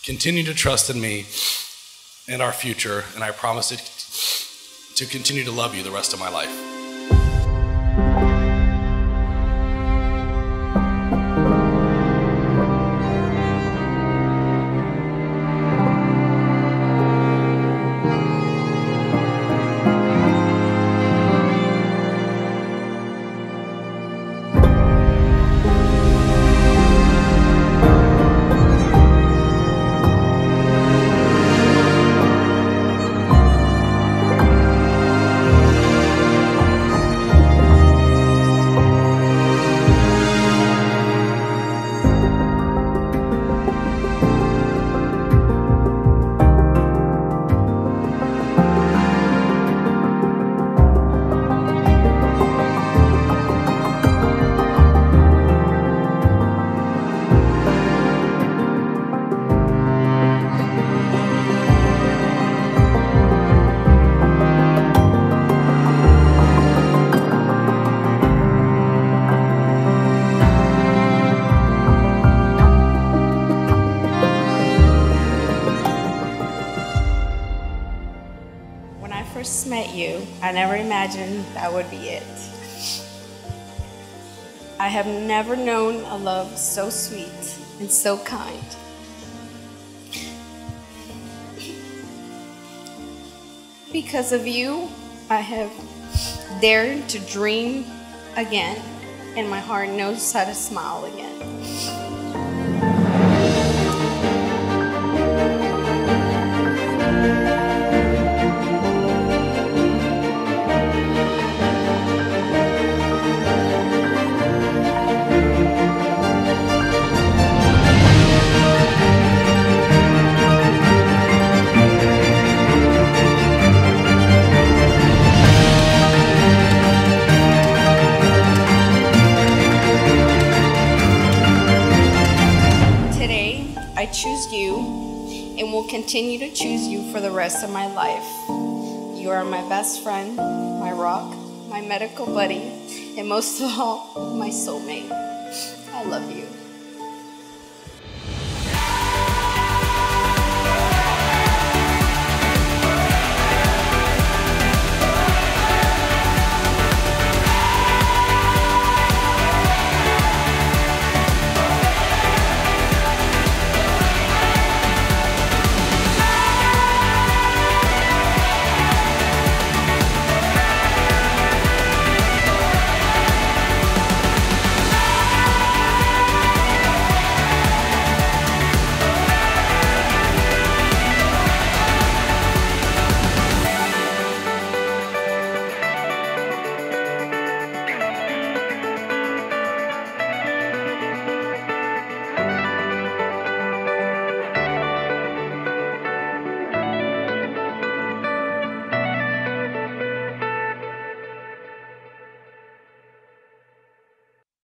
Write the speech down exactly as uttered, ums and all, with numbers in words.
Continue to trust in me and our future, and I promise to, to continue to love you the rest of my life. When I first met you, I never imagined that would be it. I have never known a love so sweet and so kind. Because of you, I have dared to dream again, and my heart knows how to smile again. I choose you and will continue to choose you for the rest of my life. You are my best friend, my rock, my medical buddy, and most of all, my soulmate. I love you.